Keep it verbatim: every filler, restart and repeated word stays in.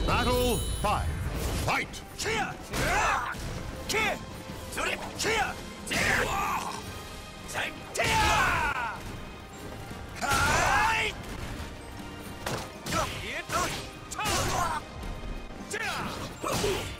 Battle five. Fight! Kia! Kia! Zurip! Kia! Time! Kia! Hai! Go! Here! Go! Kia!